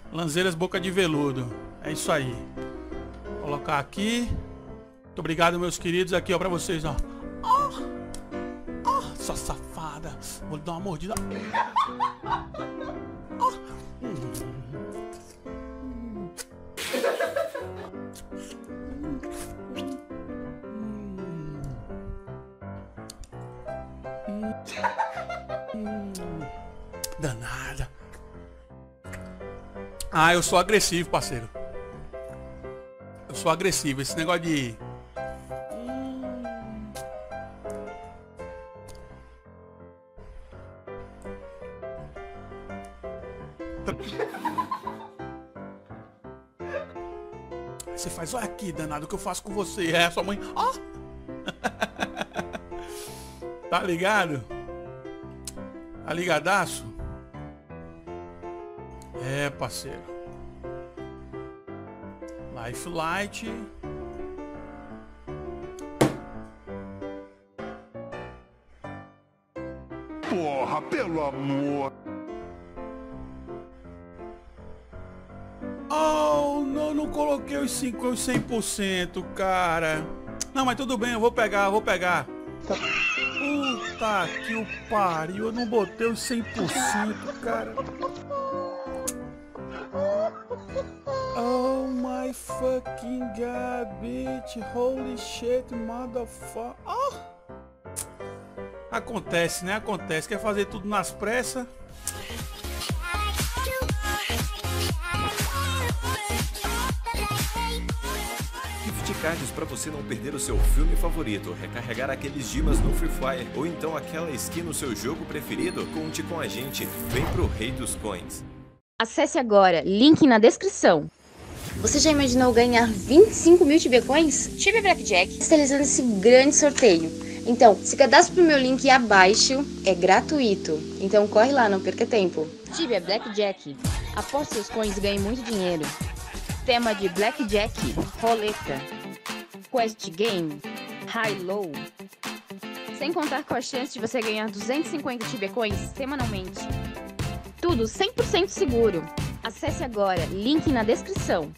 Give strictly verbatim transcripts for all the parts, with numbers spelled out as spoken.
Lanzeiras boca de veludo. É isso aí. Vou colocar aqui. Muito obrigado, meus queridos. Aqui, ó, pra vocês, ó. Ó, ó, sua safada. Vou dar uma mordida. Ó. Danada. Ah, eu sou agressivo, parceiro. Eu sou agressivo. Esse negócio de... Você faz, olha aqui, danado, o que eu faço com você. É, sua mãe... Ó! Tá ligado? Tá ligadaço? É, parceiro. Life Light. Porra, pelo amor. Oh, não, não coloquei os cinco, os cem por cento, cara. Não, mas tudo bem, eu vou pegar, eu vou pegar. Puta que o pariu, eu não botei os cem por cento, cara. Oh my fucking god, bitch. Holy shit, motherfucker. Oh. Acontece, né? Acontece. Quer fazer tudo nas pressas? Gift cards para você não perder o seu filme favorito, recarregar aqueles dimas no Free Fire ou então aquela skin no seu jogo preferido? Conte com a gente. Vem pro Rei dos Coins. Acesse agora, link na descrição. Você já imaginou ganhar vinte e cinco mil Tibia Coins? Tibia Blackjack está realizando esse grande sorteio. Então, se cadastre pro meu link abaixo, é gratuito. Então corre lá, não perca tempo. Tibia Blackjack. Aposte seus coins e ganhe muito dinheiro. Tema de Blackjack, roleta, Quest Game, High Low. Sem contar com a chance de você ganhar duzentos e cinquenta Tibia Coins semanalmente. Tudo cem por cento seguro. Acesse agora, link na descrição.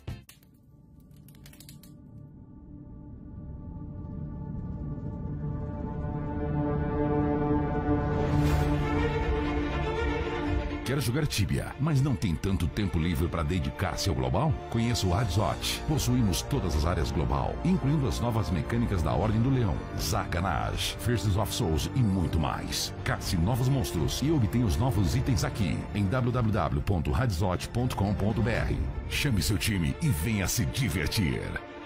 Quer jogar Tibia, mas não tem tanto tempo livre para dedicar-se ao global? Conheça o Hadzot. Possuímos todas as áreas global, incluindo as novas mecânicas da Ordem do Leão, Zarkanaj, Firsts of Souls e muito mais. Caça novos monstros e obtenha os novos itens aqui em w w w ponto hadzot ponto com ponto b r. Chame seu time e venha se divertir.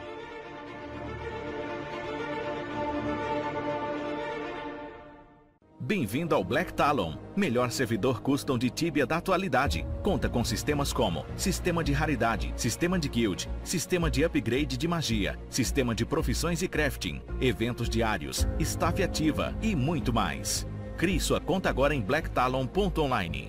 Bem-vindo ao Black Talon, melhor servidor custom de Tibia da atualidade. Conta com sistemas como sistema de raridade, sistema de guild, sistema de upgrade de magia, sistema de profissões e crafting, eventos diários, staff ativa e muito mais. Crie sua conta agora em black talon ponto online.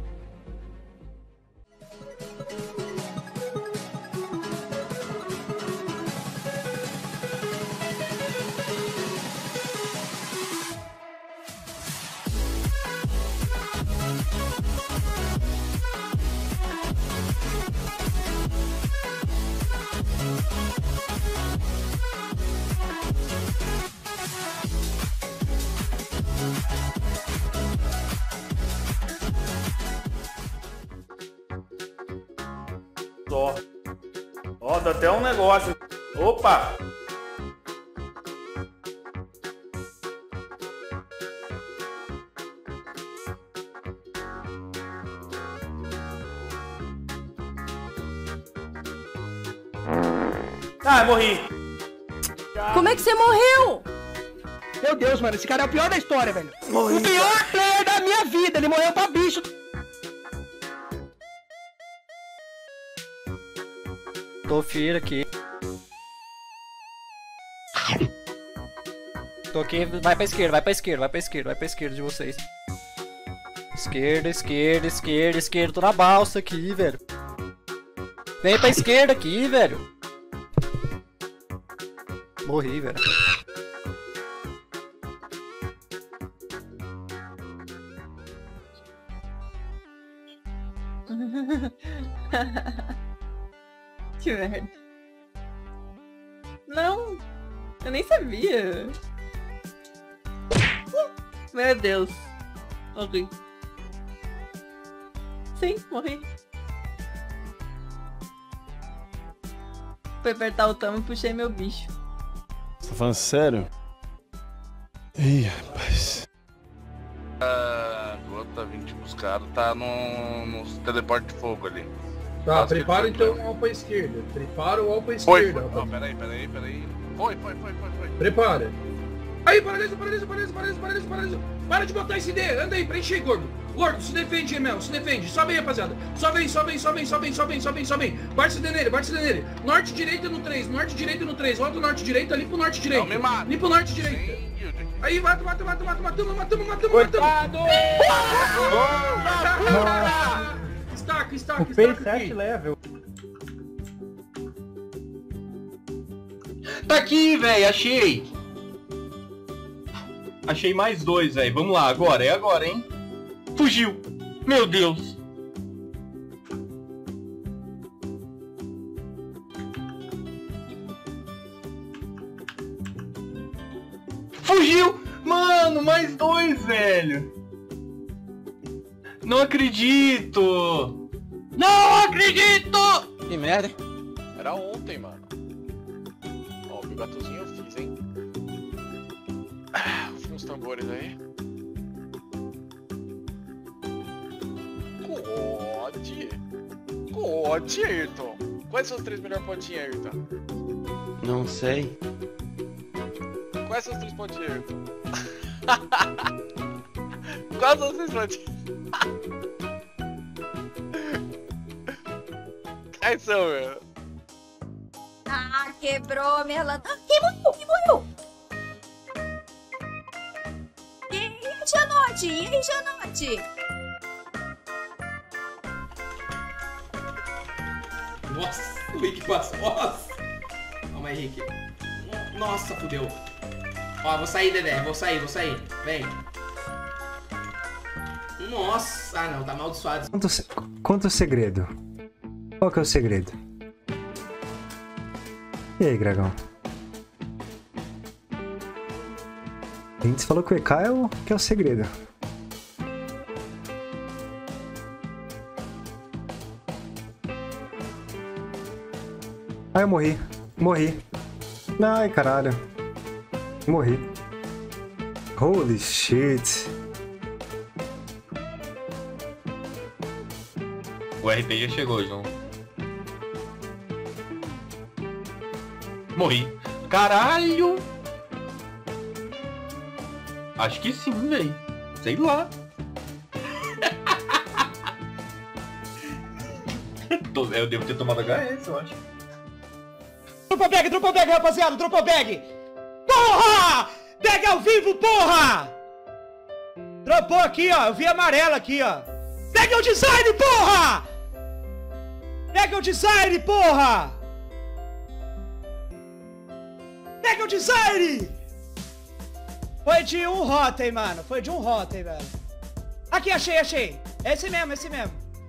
Ó, ó, dá até um negócio. Opa! Ah, morri. Como é que você morreu? Meu Deus, mano, esse cara é o pior da história, velho. Morri. O pior player da minha vida, ele morreu pra bicho. Tô feio aqui. Tô aqui, vai pra esquerda, vai pra esquerda, vai pra esquerda, vai pra esquerda de vocês. Esquerda, esquerda, esquerda, esquerda. Tô na balsa aqui, velho. Vem pra esquerda aqui, velho. Morri, velho. Que merda. Não, eu nem sabia. Meu Deus. Morri. Sim, morri. Fui apertar o tamo e puxei meu bicho. Você tá falando sério? Ih, rapaz. Ah, o outro tá vindo te buscar, tá no, no teleporte de fogo ali. Tá, Nossa, prepara que então o alvo pra esquerda. Prepara o alvo pra Foi, esquerda. foi. Não, peraí, peraí, peraí. Foi, foi, foi, foi, foi. Prepara. Aí, paralisa, paralisa, paralisa, paralisa, paralisa, paralisa. Para de botar esse D, anda aí, preenche aí, gordo. Gordo, se defende, Emel, se defende. Sobe aí, rapaziada. Sobe aí, sobe aí, sobe aí, sobe aí, sobe aí, sobe aí, sobe aí. Bate C D nele, bate C D nele. Norte, direita no três, norte, direita no três. Volta o norte, direita, limpa o norte, direita. Não me mata. Limpa o norte, direita. Aí, mata, mata, mata, mata, matamos, matamos, matamos, Coitado! matamos. Estaca, estaca, Upei estaca sete aqui. level. Tá aqui, velho, achei! Achei mais dois, velho. Vamos lá, agora, é agora, hein? Fugiu! Meu Deus! Fugiu! Mano, mais dois, velho! Não acredito! Não acredito! Que merda, hein? Era ontem, mano. Ó, o bigatozinho eu fiz, hein? Ah, fui uns tambores aí. God! God, Ayrton! Quais são os três melhores pontinhos, Ayrton? Não sei. Quais são os três pontinhos, Ayrton? Quais são os três pontinhos? Quais são, meu? Ah, quebrou minha lanterna. Quem morreu? Quem morreu? E aí, Janote? E aí, Janote? Nossa, o Rick passou. Nossa. Calma aí, Rick. Nossa, fudeu. Ó, vou sair, Dedé. Vou sair, vou sair. Vem. Nossa. Ah, não. Tá amaldiçoado. Conta o, se... Conta o segredo. Qual que é o segredo? E aí, Dragão? A gente falou que o E K é o que é o segredo. Ai, eu morri. Morri. Ai, caralho. Morri. Holy shit. O R P já chegou, João. Morri. Caralho! Acho que sim, velho. Sei lá. Eu devo ter tomado H S, eu acho. Dropa bag, dropa bag, rapaziada, dropa bag! Porra! Bag ao vivo, porra! Dropou aqui, ó, eu vi amarela aqui, ó. Bag ao design, porra! Bag ao design, porra! Bag ao design! Foi de um rotem, mano, foi de um rotem, velho. Aqui, achei, achei. Esse mesmo, esse mesmo.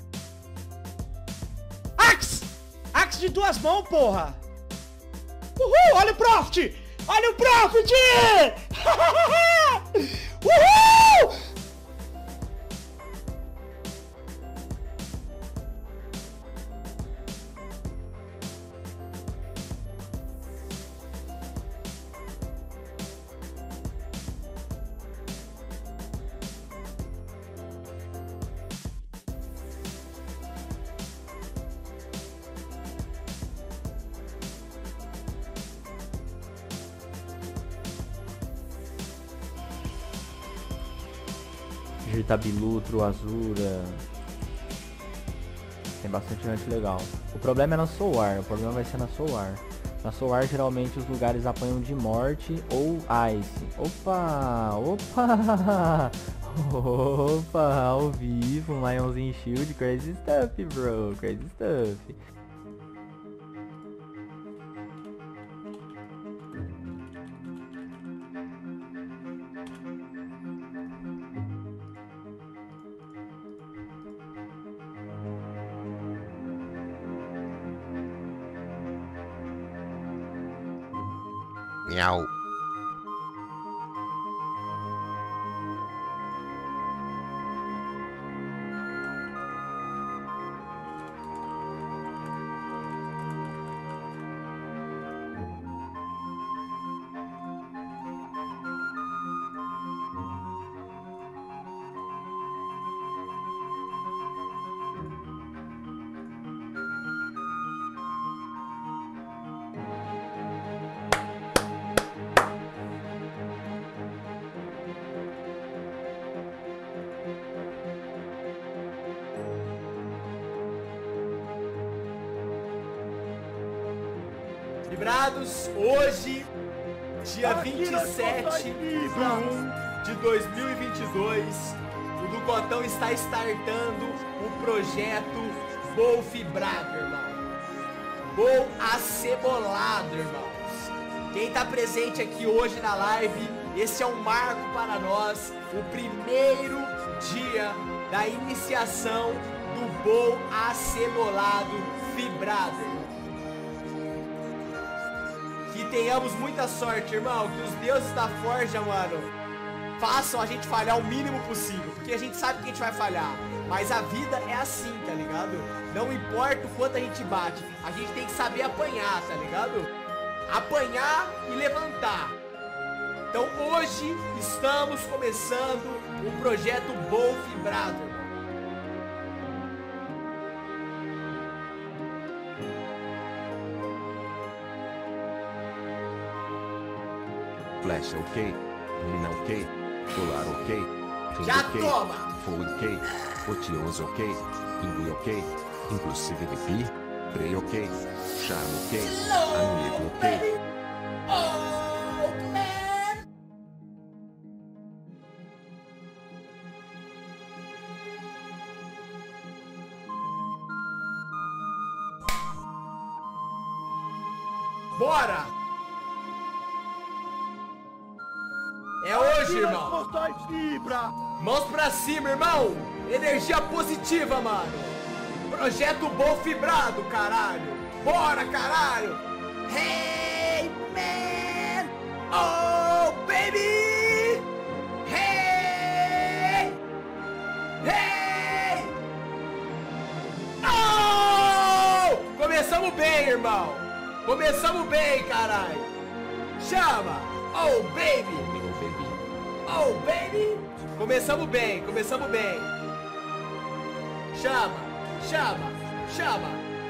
Axe! Axe de duas mãos, porra! Uhul! Olha o Profit! Olha o Profit! Uhul! Girtabilutro, Azura. Tem bastante gente legal. O problema é na Solar, o problema vai ser na Solar. Na Solar geralmente os lugares apanham de morte ou ice. Opa! Opa! Opa! Ao vivo, Lionzinho Shield, crazy stuff, bro, crazy stuff. Miau. Vibrados, hoje, dia vinte e sete de um de dois mil e vinte e dois, o Ducotão está startando o projeto Bol Fibrado, irmão. Bol acebolado, irmãos. Quem tá presente aqui hoje na live, esse é um marco para nós, o primeiro dia da iniciação do Bol acebolado fibrado, irmão. Que tenhamos muita sorte, irmão. Que os deuses da forja, mano, façam a gente falhar o mínimo possível. Porque a gente sabe que a gente vai falhar. Mas a vida é assim, tá ligado? Não importa o quanto a gente bate, a gente tem que saber apanhar, tá ligado? Apanhar e levantar. Então hoje estamos começando o projeto Bol Fibrado. Flecha ok, mina ok, colar ok, já ok, toma! fogo ok, otiose ok, ingui ok, inclusive bibi, prey ok, charme ok, amigo ok. Oh, man! Bora! É hoje, irmão. Mãos pra cima, irmão. Energia positiva, mano. Projeto Bol Fibrado, caralho. Bora, caralho. Hey, man. Oh, baby. Hey. Hey. Oh! Começamos bem, irmão. Começamos bem, caralho. Chama. Oh, baby. Oh, baby! Começamos bem, começamos bem. Chama, chama, chama.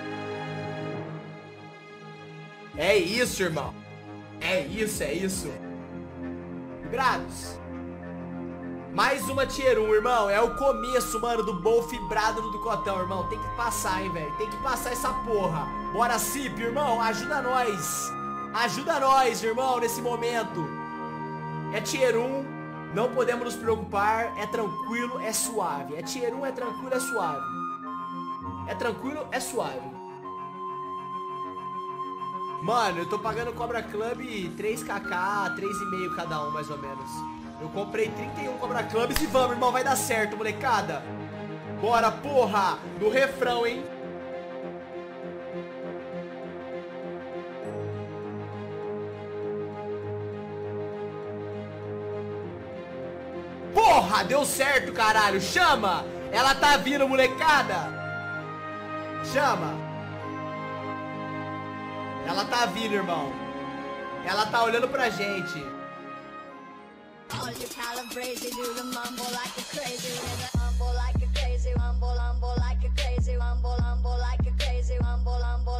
É isso, irmão. É isso, é isso. Vibrados. Mais uma tier um, irmão. É o começo, mano, do Bol Fibrado no Ducotão, irmão. Tem que passar, hein, velho. Tem que passar essa porra. Bora, Cip, irmão. Ajuda nós. Ajuda nós, irmão, nesse momento. É tier um. Não podemos nos preocupar, é tranquilo, é suave. É tier um, é tranquilo, é suave. É tranquilo, é suave. Mano, eu tô pagando Cobra Club três k k, três e meio cada um, mais ou menos. Eu comprei trinta e um Cobra Clubs e vamos, irmão, vai dar certo, molecada. Bora, porra, no refrão, hein. Porra, deu certo, caralho. Chama. Ela tá vindo, molecada. Chama. Ela tá vindo, irmão. Ela tá olhando pra gente. Rumble, rumble like a crazy, rumble, rumble like a crazy, rumble, rumble like a crazy, rumble, rumble